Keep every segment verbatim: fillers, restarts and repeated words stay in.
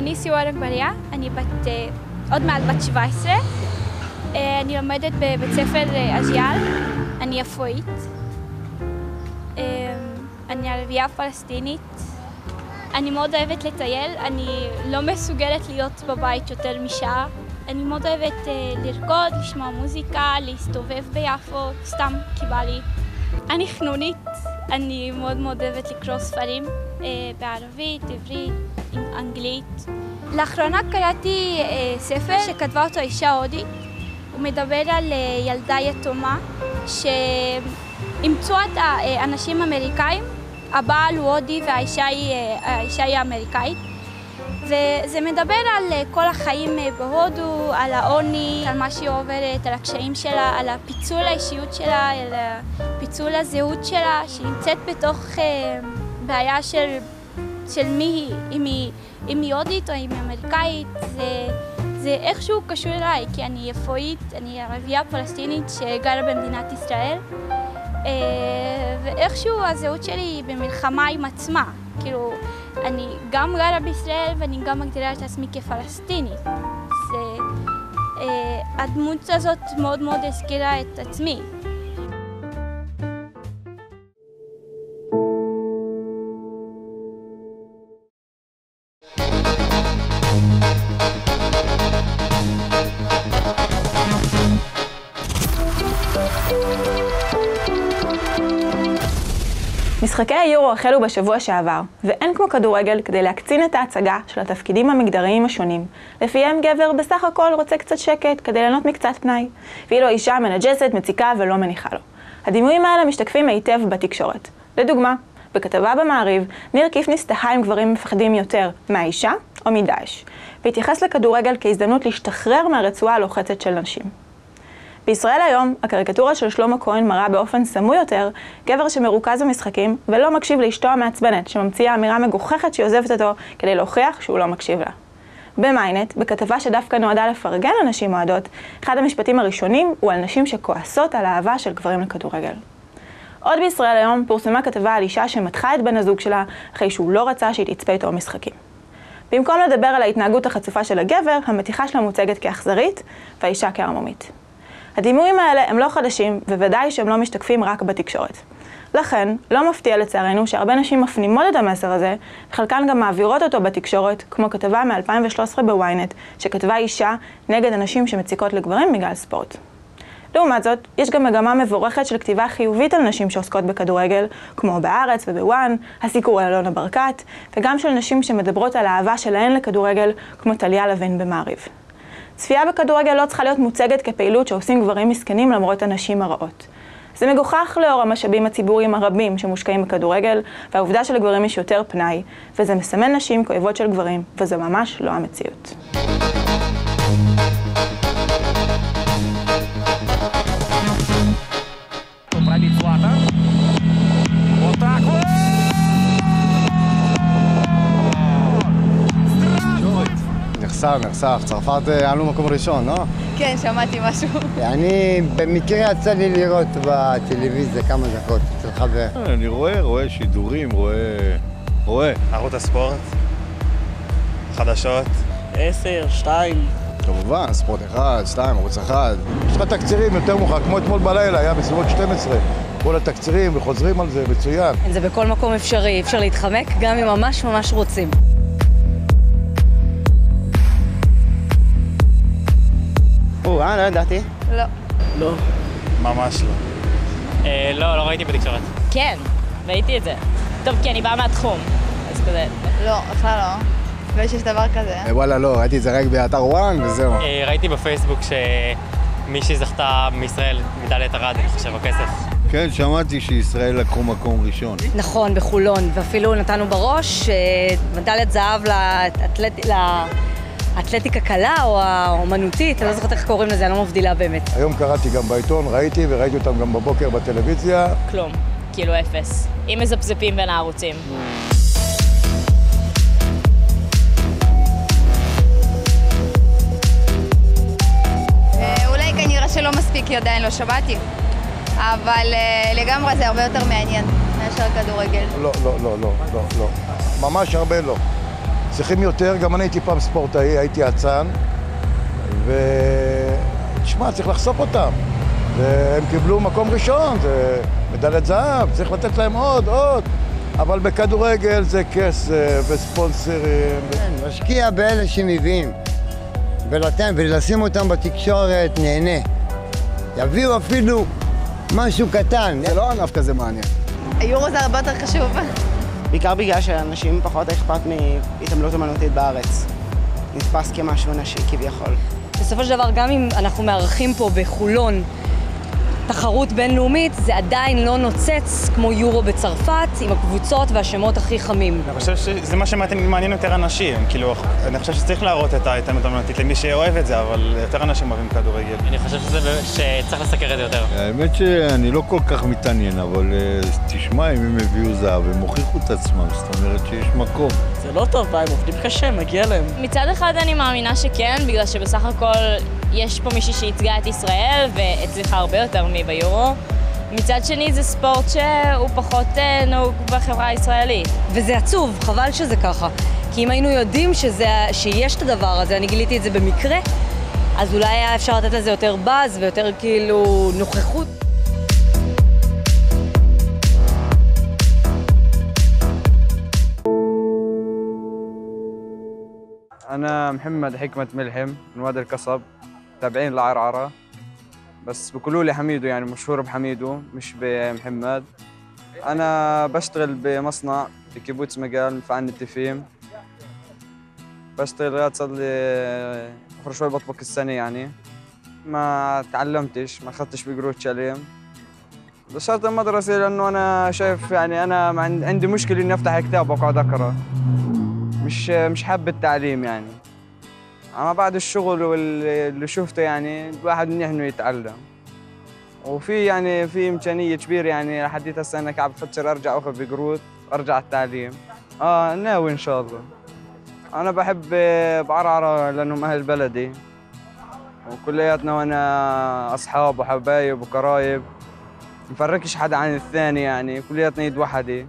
אני סיוואר אגבריה, אני בת, עוד מעט בת שבע עשרה. אני לומדת בבית ספר אג'יאל, אני יפואית. אני ערבייה פלסטינית. אני מאוד אוהבת לטייל, אני לא מסוגלת להיות בבית יותר משעה. אני מאוד אוהבת לרקוד, לשמוע מוזיקה, להסתובב ביפו, סתם כי בא לי. אני חנונית, אני מאוד מאוד אוהבת לקרוא ספרים בערבית, עברית, אנגלית. לאחרונה קראתי ספר שכתבה אותו אישה הודית. הוא מדבר על ילדה יתומה שאימצו את האנשים האמריקאים. הבעל הוא הודי והאישה היא, האישה היא אמריקאית. וזה מדבר על כל החיים בהודו, על העוני, על מה שהיא עוברת, על הקשיים שלה, על הפיצול האישיות שלה, על פיצול הזהות שלה, שהיא נמצאת בתוך בעיה של, של מי היא, אם היא, אם היא הודית או אם היא אמריקאית. זה, זה איכשהו קשור אליי, כי אני יפואית, אני ערבייה פלסטינית שגרה במדינת ישראל. ואיכשהו הזהות שלי היא במלחמה עם עצמה. כאילו, אני גם גרה בישראל ואני גם מגדירה את עצמי כפלסטינית. זה, הדמות הזאת מאוד מאוד הזכירה את עצמי. משחקי היורו החלו בשבוע שעבר, ואין כמו כדורגל כדי להקצין את ההצגה של התפקידים המגדריים השונים. לפיהם גבר בסך הכל רוצה קצת שקט כדי ליהנות מקצת פנאי, ואילו האישה מנג'סת, מציקה ולא מניחה לו. הדימויים האלה משתקפים היטב בתקשורת. לדוגמה, בכתבה במעריב, ניר קיפניס תהה אם גברים מפחדים יותר מהאישה או מדאעש, והתייחס לכדורגל כהזדמנות להשתחרר מהרצועה הלוחצת של נשים. בישראל היום, הקריקטורה של שלמה כהן מראה באופן סמוי יותר גבר שמרוכז במשחקים ולא מקשיב לאשתו המעצבנת שממציאה אמירה מגוחכת שהיא עוזבת אותו כדי להוכיח שהוא לא מקשיב לה. במיינט, בכתבה שדווקא נועדה לפרגן לנשים אוהדות, אחד המשפטים הראשונים הוא על נשים שכועסות על האהבה של גברים לכדורגל. עוד בישראל היום פורסמה כתבה על אישה שמתחה את בן הזוג שלה אחרי שהוא לא רצה שהיא תצפה איתו במשחקים. במקום לדבר על ההתנהגות החצופה של הגבר, המתיחה שלה מוצגת כאכזרית והאישה כערמומית. הדימויים האלה הם לא חדשים, וודאי שהם לא משתקפים רק בתקשורת. לכן, לא מפתיע לצערנו שהרבה נשים מפנימות את המסר הזה, וחלקן גם מעבירות אותו בתקשורת, כמו כתבה מ-אלפיים ושלוש עשרה בוויינט, שכתבה אישה נגד אנשים שמציקות לגברים בגלל ספורט. לעומת זאת, יש גם מגמה מבורכת של כתיבה חיובית על נשים שעוסקות בכדורגל, כמו בארץ ובוואן, הסיקור על אלונה ברקת, וגם של נשים שמדברות על האהבה שלהן לכדורגל, כמו טליה לוין במעריב. צפייה בכדורגל לא צריכה להיות מוצגת כפעילות שעושים גברים מסכנים למרות הנשים הרעות. זה מגוחך לאור המשאבים הציבוריים הרבים שמושקעים בכדורגל, והעובדה שלגברים יש יותר פנאי, וזה מסמן נשים כאויבות של גברים, וזה ממש לא המציאות. נחסר, נחסר. צרפת עלו מקום ראשון, לא? כן, שמעתי משהו. אני במקרה יצא לי לראות בטלוויזיה כמה דקות אצל חבר. אני רואה, רואה שידורים, רואה... רואה. ערוץ הספורט, חדשות. עשר, שתיים. כמובן, ספורט אחד, שתיים, ערוץ אחד. יש לך תקצירים יותר מאוחר, כמו אתמול בלילה, היה בסביבות שתים עשרה. כל התקצירים וחוזרים על זה, מצוין. זה בכל מקום אפשרי, אפשר להתחמק גם אם ממש ממש רוצים. אה, לא ידעתי. לא. לא. ממש לא. אה, לא, לא ראיתי בתקשורת. כן, ראיתי את זה. טוב, כי אני באה מהתחום, אז כזה... לא, בכלל לא. ויש יש דבר כזה. וואלה, לא, ראיתי את זה רק באתר וואן וזהו. אה, ראיתי בפייסבוק שמישהי זכתה מישראל מדליית ארד, אני חושב, הכסף. כן, שמעתי שישראל לקחו מקום ראשון. נכון, בחולון, ואפילו נתנו בראש מדליית זהב לאתלט... האתלטיקה קלה או האומנותית, אני לא זוכרת איך קוראים לזה, אני לא מבדילה באמת. היום קראתי גם בעיתון, ראיתי וראיתי אותם גם בבוקר בטלוויזיה. כלום, כאילו אפס. אם מזפזפים בין הערוצים. אולי כנראה שלא מספיק, כי עדיין לא שמעתי. אבל לגמרי זה הרבה יותר מעניין מאשר כדורגל. לא, לא, לא, לא, לא, לא. ממש הרבה לא. צריכים יותר, גם אני הייתי פעם ספורטאי, הייתי אצן, ותשמע, צריך לחשוף אותם. והם קיבלו מקום ראשון, זה מדליית זהב, צריך לתת להם עוד, עוד. אבל בכדורגל זה כסף וספונסרים. כן, משקיע באלה שמביאים, ולתן, ולשים אותם בתקשורת נהנה. יביאו אפילו משהו קטן. זה לא ענף כזה מעניין. היורו זה הרבה יותר חשוב. בעיקר בגלל שאנשים פחות אכפת מהתעמלות אמנותית בארץ. נתפס כמשהו נשי כביכול. בסופו של דבר, גם אם אנחנו מארחים פה בחולון תחרות בינלאומית, זה עדיין לא נוצץ כמו יורו בצרפת, עם הקבוצות והשמות הכי חמים. אני חושב שזה מה שמעניין יותר אנשים. כאילו, אני חושב שצריך להראות את ההתעמלות האמנותית למי שאוהב את זה, אבל יותר אנשים אוהבים כדורגל. אני חושב שזה, שצריך לסקר את זה יותר. האמת שאני לא כל כך מתעניין, אבל תשמע, אם הם הביאו זהב, הם הוכיחו את עצמם, זאת אומרת שיש מקום. זה לא טוב, הם עובדים קשה, מגיע להם. מצד אחד אני מאמינה שכן, בגלל שבסך הכל יש פה מישהי שייצגה את ישראל והצליחה הרבה יותר מביורו. מצד שני זה ספורט שהוא פחות נהוג בחברה הישראלית. וזה עצוב, חבל שזה ככה. כי אם היינו יודעים שזה, שיש את הדבר הזה, אני גיליתי את זה במקרה, אז אולי היה אפשר לתת לזה יותר באז ויותר כאילו נוכחות. أنا محمد حكمة ملحم من وادي القصب تابعين لعرعرة بس بيقولوا لي حميدو يعني مشهور بحميدو مش بمحمد. أنا بشتغل بمصنع بكيبوتس مجال مفعل التفيم بشتغل لغاية صار لي آخر شوي بطبق السنة يعني ما تعلمتش ما أخذتش بقروش تعليم دشرت المدرسة لأنه أنا شايف يعني أنا عندي مشكلة إني أفتح كتاب وأقعد أقرأ مش مش حاب التعليم يعني. أما بعد الشغل واللي شفته يعني الواحد منيح إنه يتعلم. وفي يعني في إمكانية كبيرة يعني لحديت هسه أنا قاعد بفكر أرجع أخذ بقروض أرجع التعليم. آه ناوي إن شاء الله. أنا بحب بعرعرة لأنهم أهل بلدي. وكلياتنا وأنا أصحاب وحبايب وقرايب. مفرقش حدا عن الثاني يعني كلياتنا يد وحدة.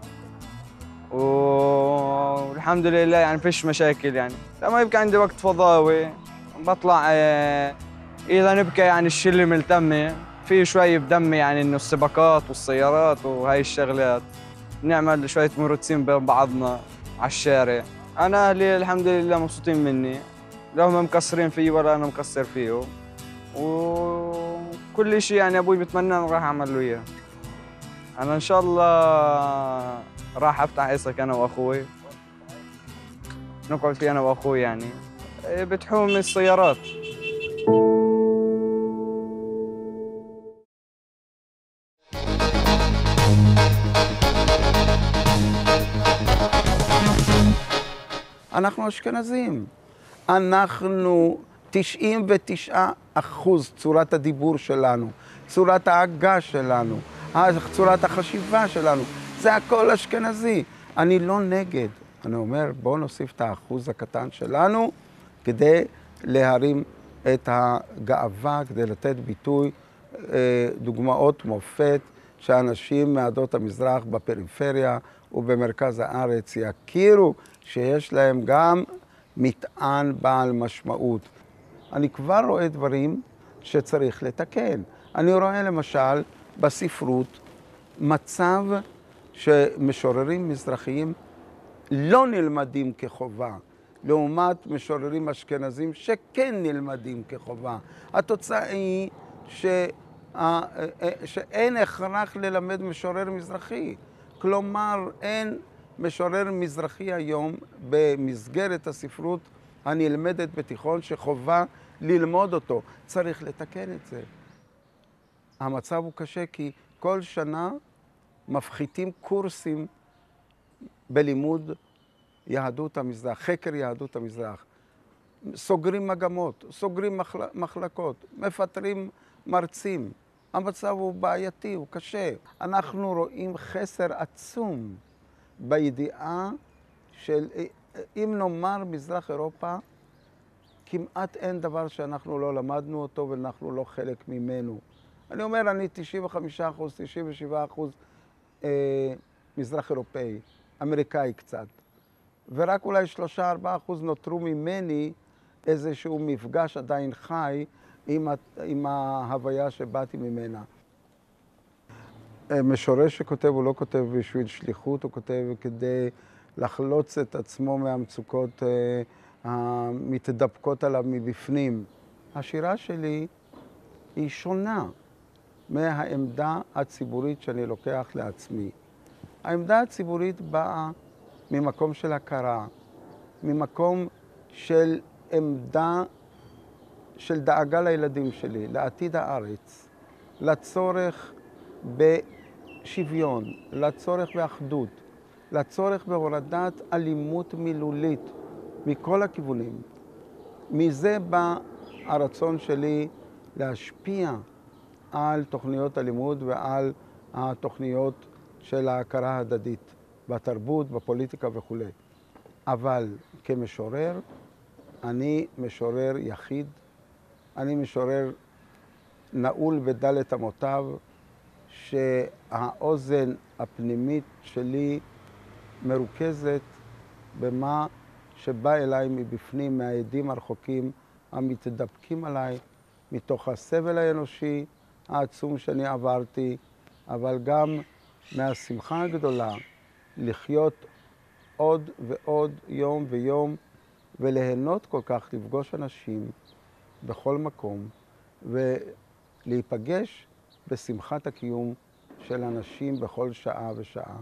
والحمد لله يعني فيش مشاكل يعني لما يبقى عندي وقت فضاوي بطلع إذا نبقى يعني الشلة ملتمة في شوي بدمي يعني إنه السباقات والسيارات وهاي الشغلات نعمل شوية مروتين بين بعضنا على الشارع. أنا أهلي الحمد لله مبسوطين مني لا هم مقصرين فيه ولا أنا مقصر فيه وكل شيء يعني أبوي بتمنى أنا راح أعمل له إياه. أنا إن شاء الله راح أفتح عيسك أنا وأخوي نقعد فيه أنا وأخوي يعني بتحوم السيارات. אנחנו אשכנזים. אנחנו תשעים ותשעה אחוז צורת הדיבור שלנו, צורת ההגה שלנו, צורת החשיבה שלנו. זה הכל אשכנזי. אני לא נגד. אני אומר, בואו נוסיף את האחוז הקטן שלנו כדי להרים את הגאווה, כדי לתת ביטוי, דוגמאות מופת, שאנשים מעדות המזרח בפריפריה ובמרכז הארץ יכירו שיש להם גם מטען בעל משמעות. אני כבר רואה דברים שצריך לתקן. אני רואה למשל בספרות מצב שמשוררים מזרחיים לא נלמדים כחובה, לעומת משוררים אשכנזים שכן נלמדים כחובה. התוצאה היא ש... שאין הכרח ללמד משורר מזרחי. כלומר, אין משורר מזרחי היום במסגרת הספרות הנלמדת בתיכון שחובה ללמוד אותו. צריך לתקן את זה. המצב הוא קשה כי כל שנה מפחיתים קורסים בלימוד יהדות המזרח, חקר יהדות המזרח. סוגרים מגמות, סוגרים מחל... מחלקות, מפטרים מרצים. המצב הוא בעייתי, הוא קשה. אנחנו רואים חסר עצום בידיעה של, אם נאמר מזרח אירופה, כמעט אין דבר שאנחנו לא למדנו אותו ואנחנו לא חלק ממנו. אני אומר, אני תשעים וחמישה אחוז, תשעים ושבעה אחוז אה, מזרח אירופאי, אמריקאי קצת. ורק אולי שלושה ארבעה אחוז נותרו ממני איזשהו מפגש עדיין חי עם, עם ההוויה שבאתי ממנה. משורר שכותב הוא לא כותב בשביל שליחות, הוא כותב כדי לחלוץ את עצמו מהמצוקות המתדפקות עליו מבפנים. השירה שלי היא שונה מהעמדה הציבורית שאני לוקח לעצמי. העמדה הציבורית באה ממקום של הכרה, ממקום של עמדה של דאגה לילדים שלי, לעתיד הארץ, לצורך בשוויון, לצורך באחדות, לצורך בהורדת אלימות מילולית מכל הכיוונים. מזה בא הרצון שלי להשפיע על תוכניות הלימוד ועל התוכניות של ההכרה ההדדית בתרבות, בפוליטיקה וכו'. אבל כמשורר, אני משורר יחיד, אני משורר נעול בדלת אמותיו, שהאוזן הפנימית שלי מרוכזת במה שבא אליי מבפנים, מהעדים הרחוקים המתדפקים עליי, מתוך הסבל האנושי העצום שאני עברתי, אבל גם מהשמחה הגדולה לחיות עוד ועוד יום ויום, וליהנות כל כך לפגוש אנשים בכל מקום, ולהיפגש בשמחת הקיום של אנשים בכל שעה ושעה.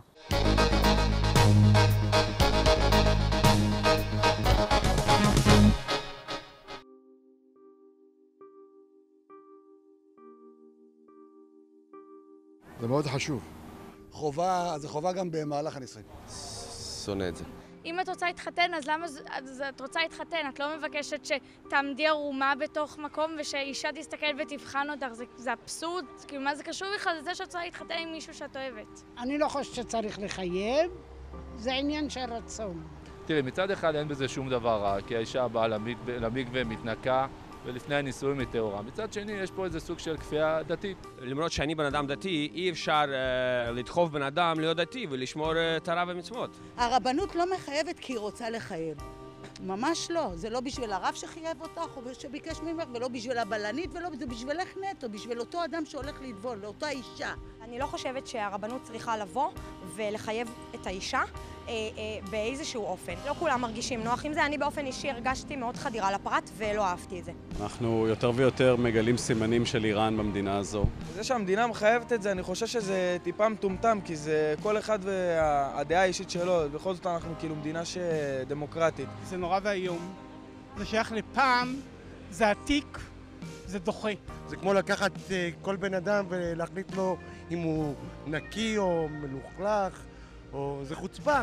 זה מאוד חשוב. חובה, זה חובה גם במהלך הנישואים. שונא את זה. אם את רוצה להתחתן, אז למה אז את רוצה להתחתן? את לא מבקשת שתעמדי ערומה בתוך מקום ושאישה תסתכל ותבחן אותך. זה, זה אבסורד. כאילו, מה זה קשור בכלל לזה שאת רוצה להתחתן עם מישהו שאת אוהבת? אני לא חושבת שצריך לחייב, זה עניין של רצון. תראי, מצד אחד אין בזה שום דבר רע, כי האישה באה למקווה מתנקה, ולפני הנישואים היא טהורה. מצד שני, יש פה איזה סוג של כפייה דתית. למרות שאני בן אדם דתי, אי אפשר uh, לדחוף בן אדם להיות דתי ולשמור uh, תורה ומצוות. הרבנות לא מחייבת כי היא רוצה לחייב. ממש לא. זה לא בשביל הרב שחייב אותך או שביקש ממך, ולא בשביל הבלנית, ולא זה בשבילך נטו, בשביל אותו אדם שהולך לטבול, לאותה אישה. אני לא חושבת שהרבנות צריכה לבוא ולחייב את האישה אה, אה, באיזשהו אופן. לא כולם מרגישים נוח עם זה. אני באופן אישי הרגשתי מאוד חדירה לפרט ולא אהבתי את זה. אנחנו יותר ויותר מגלים סימנים של איראן במדינה הזו. זה שהמדינה מחייבת את זה, אני חושב שזה טיפה מטומטם, כי זה כל אחד והדעה האישית שלו. בכל זאת אנחנו כאילו מדינה דמוקרטית. זה נורא והיום. זה שייך לפעם, זה עתיק, זה דוחה. זה כמו לקחת uh, כל בן אדם ולהחליט לו אם הוא נקי או מלוכלך, או זה חוצפה.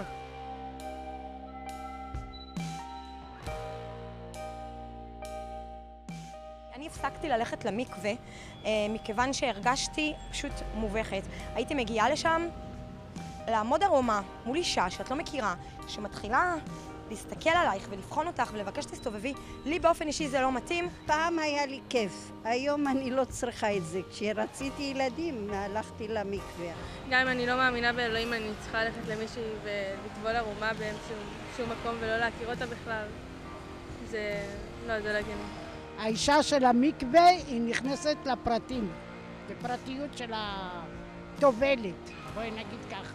אני הפסקתי ללכת למקווה uh, מכיוון שהרגשתי פשוט מובכת. הייתי מגיעה לשם לעמוד ערומה מול אישה שאת לא מכירה, שמתחילה להסתכל עלייך ולבחון אותך ולבקש שתסתובבי. לי באופן אישי זה לא מתאים. פעם היה לי כיף, היום אני לא צריכה את זה. כשרציתי ילדים, הלכתי למקווה. גם אם אני לא מאמינה באלוהים, אני צריכה ללכת למישהי ולטבול ערומה באיזשהו מקום ולא להכיר אותה בכלל. זה לא, זה לא הגיוני. האישה של המקווה היא נכנסת לפרטים, לפרטיות של הטובלת, בואי נגיד ככה.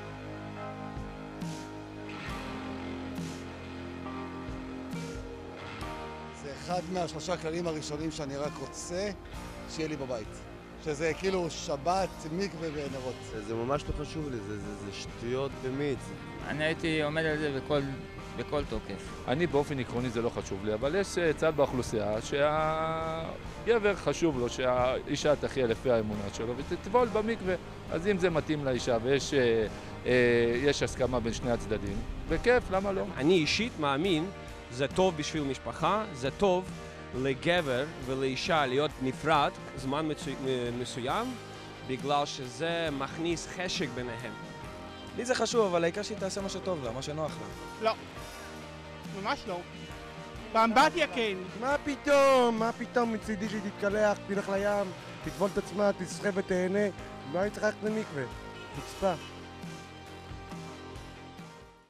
זה אחד מהשלושה כללים הראשונים שאני רק רוצה שיהיה לי בבית. שזה כאילו שבת, מקווה ונרות. זה, זה ממש לא חשוב לי, זה, זה, זה שטויות במיץ. אני הייתי עומד על זה בכל, בכל תוקף. אני באופן עקרוני זה לא חשוב לי, אבל יש צד באוכלוסייה שהגבר חשוב לו שהאישה תחיה לפי האמונה שלו ותטבול במקווה. אז אם זה מתאים לאישה ויש אה, אה, יש הסכמה בין שני הצדדים, בכיף, למה לא? אני אישית מאמין, זה טוב בשביל משפחה, זה טוב לגבר ולאישה להיות נפרד זמן מצו... מסוים, בגלל שזה מכניס חשק ביניהם. לי זה חשוב, אבל העיקר שהיא תעשה מה שטוב לה, מה שנוח לה. לא, ממש לא. באמבטיה כן. מה פתאום? מה פתאום? מצידי שהיא תתקלח, תלך לים, תטבול את עצמה, תשחה ותהנה. מה היא צריכה ללכת למקווה? חוצפה.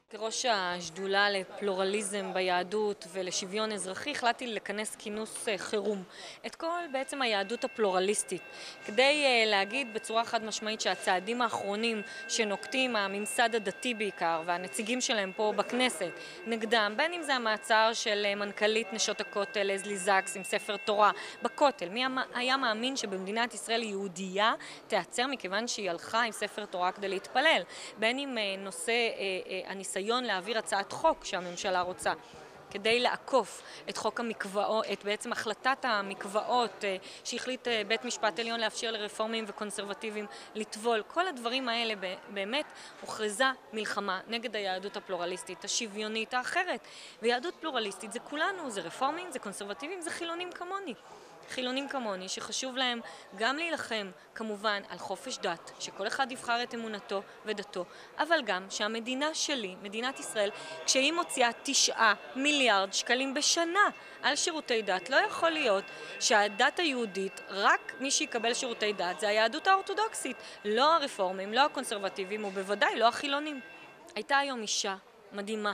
כראש השדולה לפלורליזם ביהדות ולשוויון אזרחי החלטתי לכנס כינוס חירום את כל בעצם היהדות הפלורליסטית כדי להגיד בצורה חד משמעית שהצעדים האחרונים שנוקטים הממסד הדתי בעיקר והנציגים שלהם פה בכנסת נגדם, בין אם זה המעצר של מנכ"לית נשות הכותל לזלי זקס עם ספר תורה בכותל, מי היה מאמין שבמדינת ישראל יהודייה תיעצר מכיוון שהיא הלכה עם ספר תורה כדי להתפלל, בין אם נושא הניסיון ניסיון להעביר הצעת חוק שהממשלה רוצה כדי לעקוף את חוק המקוואות, את בעצם החלטת המקוואות שהחליט בית משפט עליון לאפשר לרפורמים וקונסרבטיביים לטבול. כל הדברים האלה באמת הוכרזה מלחמה נגד היהדות הפלורליסטית, השוויונית, האחרת. ויהדות פלורליסטית זה כולנו, זה רפורמים, זה קונסרבטיביים, זה חילונים כמוני. חילונים כמוני שחשוב להם גם להילחם כמובן על חופש דת, שכל אחד יבחר את אמונתו ודתו, אבל גם שהמדינה שלי, מדינת ישראל, כשהיא מוציאה תשעה מיליארד שקלים בשנה על שירותי דת, לא יכול להיות שהדת היהודית, רק מי שיקבל שירותי דת זה היהדות האורתודוקסית, לא הרפורמים, לא הקונסרבטיביים ובוודאי לא החילונים. הייתה היום אישה מדהימה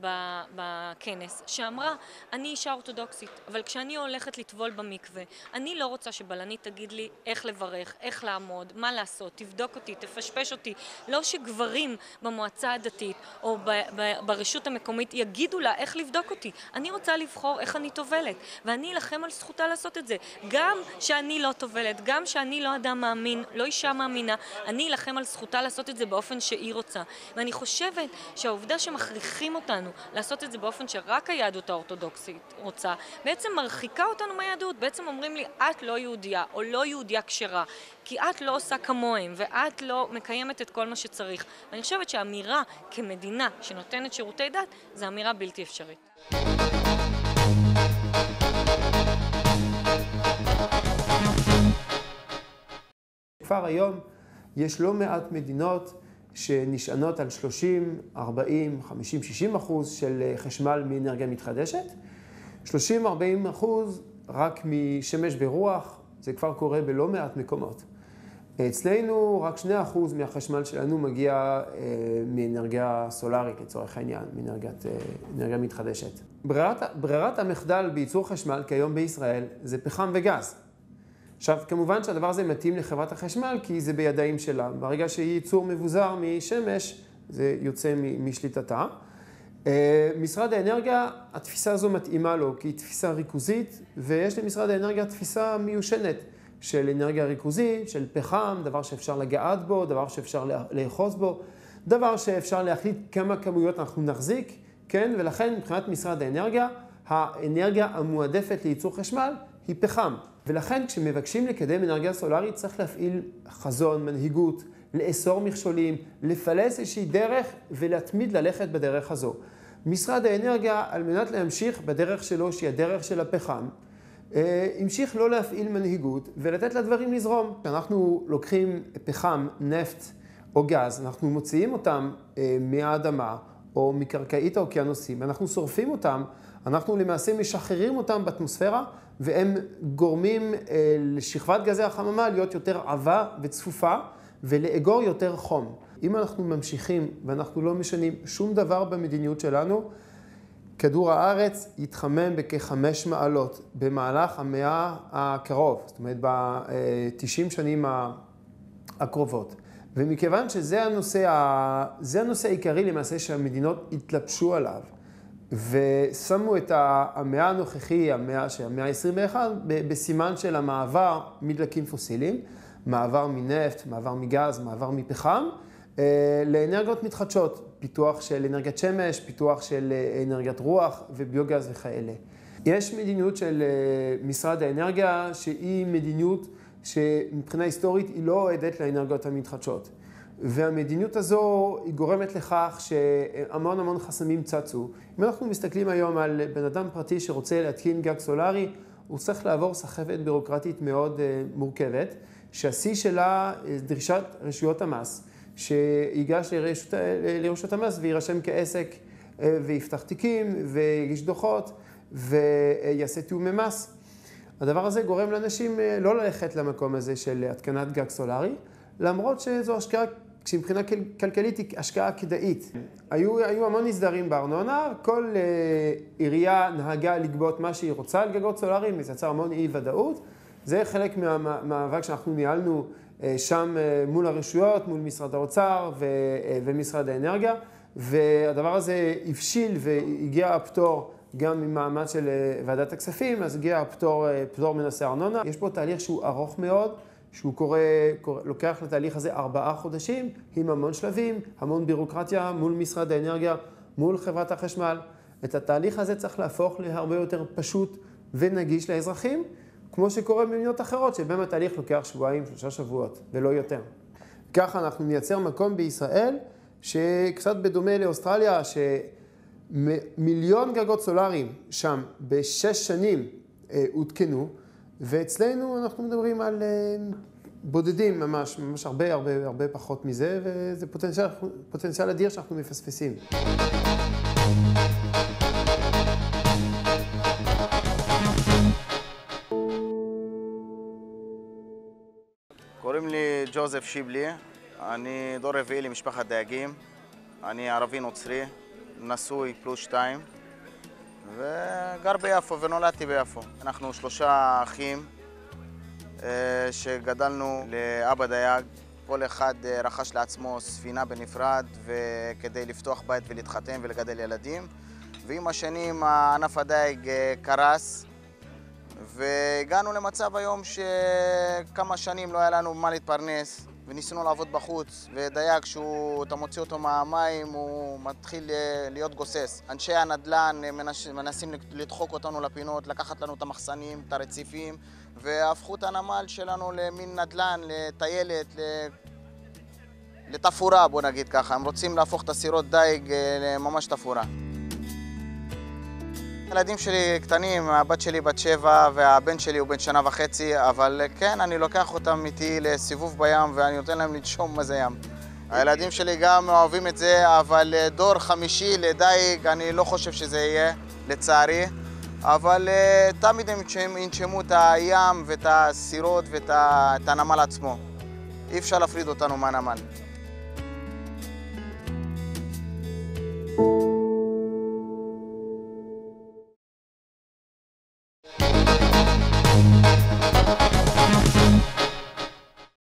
בכנס שאמרה, אני אישה אורתודוקסית, אבל כשאני הולכת לטבול במקווה, אני לא רוצה שבלנית תגיד לי איך לברך, איך לעמוד, מה לעשות, תבדוק אותי, תפשפש אותי, לא שגברים במועצה הדתית או ברשות המקומית יגידו לה איך לבדוק אותי. אני רוצה לבחור איך אני טובלת, ואני אלחם על זכותה לעשות את זה. גם שאני לא טובלת, גם שאני לא אדם מאמין, לא אישה מאמינה, אני אלחם על זכותה לעשות את זה באופן שהיא רוצה. ואני חושבת שהעובדה שמכריחים אותנו לעשות את זה באופן שרק היהדות האורתודוקסית רוצה, בעצם מרחיקה אותנו מהיהדות. בעצם אומרים לי, את לא יהודייה או לא יהודייה כשרה, כי את לא עושה כמוהם ואת לא מקיימת את כל מה שצריך. ואני חושבת שהאמירה כמדינה שנותנת שירותי דת, זו אמירה בלתי אפשרית. כבר היום יש לא מעט מדינות שנשענות על שלושים, ארבעים, חמישים, שישים אחוז של חשמל מאנרגיה מתחדשת. שלושים, ארבעים אחוז רק משמש ברוח, זה כבר קורה בלא מעט מקומות. אצלנו רק שני אחוז מהחשמל שלנו מגיע אה, מאנרגיה סולארית, לצורך העניין, מאנרגיית, אה, אנרגיה מתחדשת. ברירת, ברירת המחדל בייצור חשמל כיום בישראל זה פחם וגז. עכשיו, כמובן שהדבר הזה מתאים לחברת החשמל, כי זה בידיים שלה. ברגע שהיא ייצור מבוזר משמש, זה יוצא משליטתה. משרד האנרגיה, התפיסה הזו מתאימה לו, כי היא תפיסה ריכוזית, ויש למשרד האנרגיה תפיסה מיושנת של אנרגיה ריכוזית, של פחם, דבר שאפשר לגעת בו, דבר שאפשר לאחוז בו, דבר שאפשר להחליט כמה כמויות אנחנו נחזיק, כן? ולכן, מבחינת משרד האנרגיה, האנרגיה המועדפת לייצור חשמל היא פחם. ולכן כשמבקשים לקדם אנרגיה סולארית צריך להפעיל חזון, מנהיגות, לאסור מכשולים, לפלס איזושהי דרך ולהתמיד ללכת בדרך הזו. משרד האנרגיה, על מנת להמשיך בדרך שלו, שהיא הדרך של הפחם, המשיך לא להפעיל מנהיגות ולתת לדברים לזרום. כשאנחנו לוקחים פחם, נפט או גז, אנחנו מוציאים אותם מהאדמה או מקרקעית האוקיינוסים, אנחנו שורפים אותם, אנחנו למעשה משחררים אותם באטמוספירה, והם גורמים לשכבת גזי החממה להיות יותר עבה וצפופה, ולאגור יותר חום. אם אנחנו ממשיכים ואנחנו לא משנים שום דבר במדיניות שלנו, כדור הארץ יתחמם בכ-חמש מעלות במהלך המאה הקרוב, זאת אומרת ב-תשעים שנים הקרובות. ומכיוון שזה הנושא, זה הנושא העיקרי למעשה שהמדינות התלבשו עליו, ושמו את המאה הנוכחי, המאה, המאה ה-עשרים ואחת, בסימן של המעבר מדלקים פוסיליים, מעבר מנפט, מעבר מגז, מעבר מפחם, לאנרגיות מתחדשות, פיתוח של אנרגיית שמש, פיתוח של אנרגיית רוח וביוגז וכאלה. יש מדיניות של משרד האנרגיה שהיא מדיניות שמבחינה היסטורית היא לא אוהדת לאנרגיות המתחדשות. והמדיניות הזו היא גורמת לכך שהמון המון חסמים צצו. אם אנחנו מסתכלים היום על בן אדם פרטי שרוצה להתקין גג סולארי, הוא צריך לעבור סחבת בירוקרטית מאוד מורכבת, שהשיא שלה דרישת רשויות המס, שיגש לרשות, לרשות המס וירשם כעסק ויפתח תיקים ויגיש דוחות ויעשה תיאומי מס. הדבר הזה גורם לאנשים לא ללכת למקום הזה של התקנת גג סולארי, למרות שזו השקעה כשמבחינה כלכלית היא השקעה כדאית. היו, היו המון הסדרים בארנונה, כל uh, עירייה נהגה לגבות מה שהיא רוצה על גגות סולאריים, זה יצר המון אי ודאות. זה חלק מהמאבק שאנחנו ניהלנו uh, שם uh, מול הרשויות, מול משרד האוצר ו, uh, ומשרד האנרגיה, והדבר הזה הבשיל והגיע הפטור גם ממעמד של uh, ועדת הכספים, אז הגיע הפטור uh, פטור מנושא ארנונה. יש פה תהליך שהוא ארוך מאוד, שהוא קורא, קורא, לוקח לתהליך הזה ארבעה חודשים, עם המון שלבים, המון בירוקרטיה מול משרד האנרגיה, מול חברת החשמל. את התהליך הזה צריך להפוך להרבה יותר פשוט ונגיש לאזרחים, כמו שקורה במדינות אחרות, שבהם התהליך לוקח שבועיים, שלושה שבועות, ולא יותר. ככה אנחנו נייצר מקום בישראל, שקצת בדומה לאוסטרליה, שמיליון גגות סולאריים שם בשש שנים אה, הותקנו, ואצלנו אנחנו מדברים על בודדים ממש, ממש הרבה הרבה הרבה פחות מזה, וזה פוטנציאל, פוטנציאל אדיר שאנחנו מפספסים. קוראים לי ג'וזף שיבלי, אני דור רביעי למשפחת דייגים, אני ערבי נוצרי, נשוי פלוס שתיים. וגר ביפו ונולדתי ביפו. אנחנו שלושה אחים שגדלנו לאבא דייג. כל אחד רכש לעצמו ספינה בנפרד וכדי לפתוח בית ולהתחתן ולגדל ילדים. ועם השנים ענף הדייג קרס והגענו למצב היום שכמה שנים לא היה לנו מה להתפרנס וניסינו לעבוד בחוץ, ודייג כשאתה מוציא אותו מהמים הוא מתחיל להיות גוסס. אנשי הנדל"ן מנסים לדחוק אותנו לפינות, לקחת לנו את המחסנים, את הרציפים, והפכו את הנמל שלנו למין נדל"ן, לטיילת, לתפורה, בוא נגיד ככה. הם רוצים להפוך את הסירות דייג לממש תפורה. הילדים שלי קטנים, הבת שלי בת שבע והבן שלי הוא בן שנה וחצי, אבל כן, אני לוקח אותם איתי לסיבוב בים ואני נותן להם לנשום מה זה ים. הילדים שלי גם אוהבים את זה, אבל דור חמישי לדייג אני לא חושב שזה יהיה, לצערי. אבל תמיד הם ינשמו את הים ואת הסירות ואת הנמל עצמו. אי אפשר להפריד אותנו מהנמל.